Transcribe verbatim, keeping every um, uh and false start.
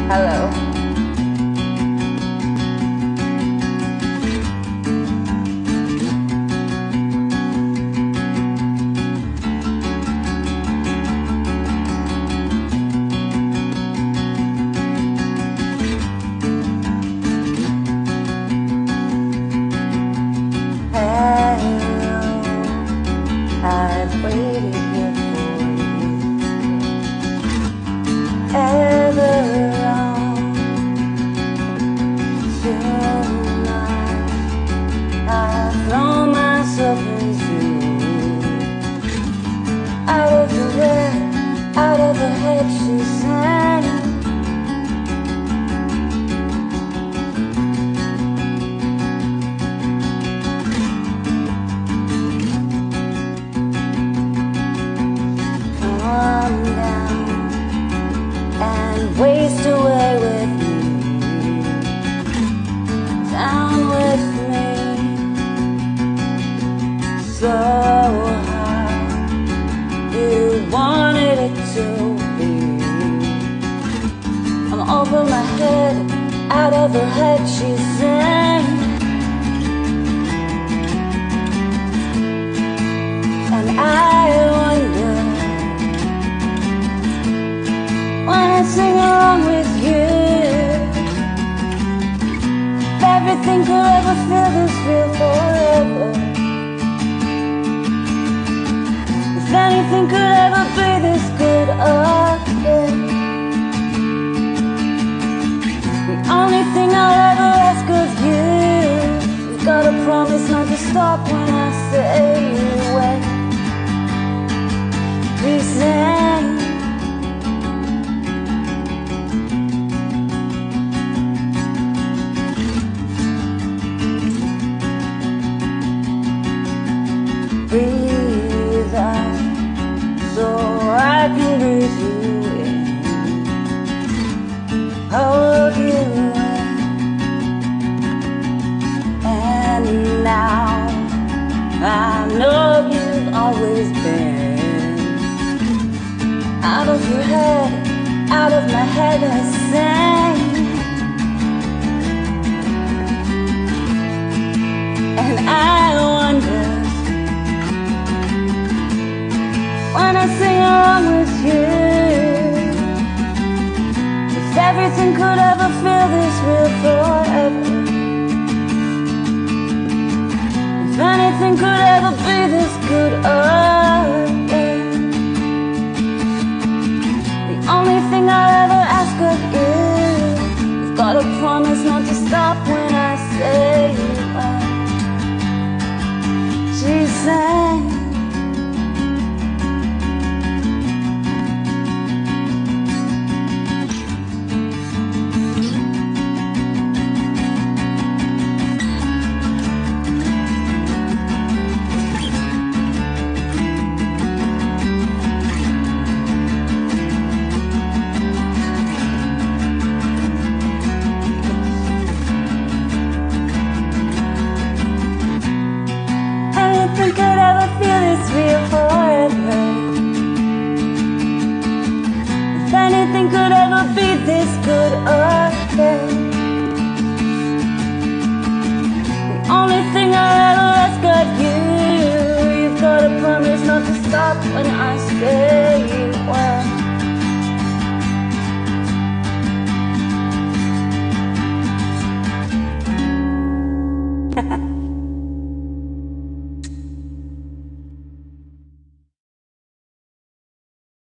Hello. I've waited here for you ever on. Tonight I've thrown myself into out of the red, out of her head she sang. Come down and waste away with me, down with me, so high you wanted it to be. I'm over my head, out of her head she sang. And I wonder, when I sing along with you, if everything could ever feel this real forever, if anything could ever be this good again. The only thing I'll ever ask of you, you've gotta promise not to stop when I say when. Please sing. Breathe out so I can breathe you in. Hold you in. And now I know you've always been out of your head, out of my head I sang. And I wonder, when I sing along with you, if everything could ever feel this real forever, if anything could ever be this good again. The only thing I'll ever ask of you, you've gotta promise not to stop when I say when. She sang. Anything could ever feel this real forever, if anything could ever be this good again. The only thing I'll ever ask of you, you've gotta promise not to stop when I say when.